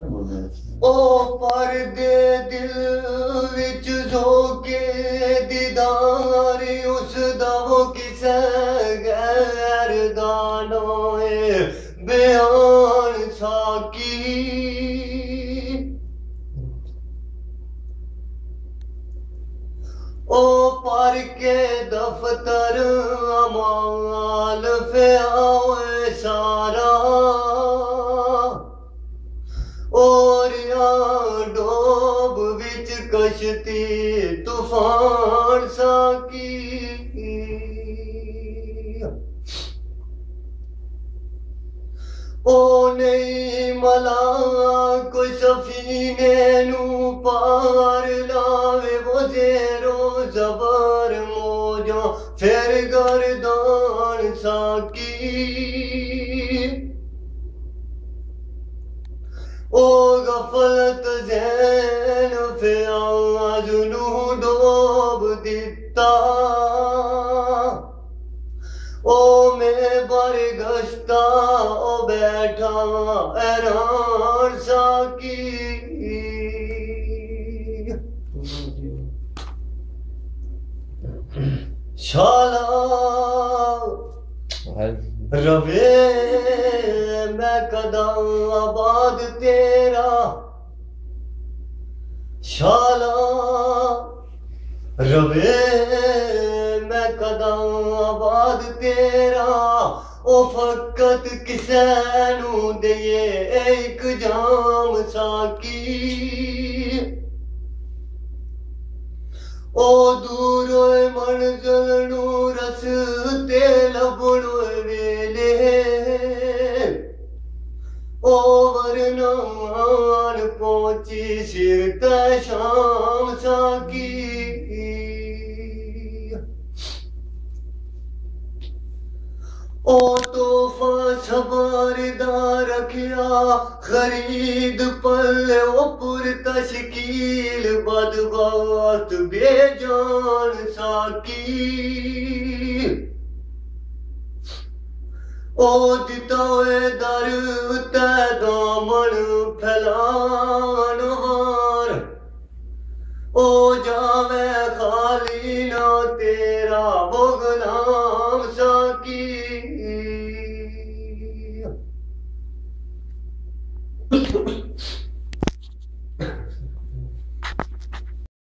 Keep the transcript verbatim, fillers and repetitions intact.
ओ पर्दे दिल विच झोंके दीदार उस दवो किसे गैर दानोए बयान साकी। ओ पर के दफ्तर अमाल फ़ियाओए सारा और यहाँ डोब विच कश्ती तूफान साकी। ओ नहीं मला कोई सफीने नू पार लावे वो जेरो जबर मोजो फिर गर्दान साकी। ओ गफलत ज़ैन फ़ियाज़ नू डोब दिता। ओ मैं बरगश्ता ओ बैठा हैरान साकी। शाला रवे मैं कदम आबाद तेरा। शाला रवे मैं कदम आबाद तेरा। ओ फकत किसे नू दिए एक जाम साकी। ओ दूरों मंजिल नू रस्ते लभणो वेले ओ वरनान पहुंची सिर ते शाम साकी। ओ तोहफा सवारदा रखिया खरीद पल्ले ओ पुर तशकील बदबात बेजान साकी। ओ दितोए दर ते दामन फैलान वार। ओ जावे खाली ना तेरा वो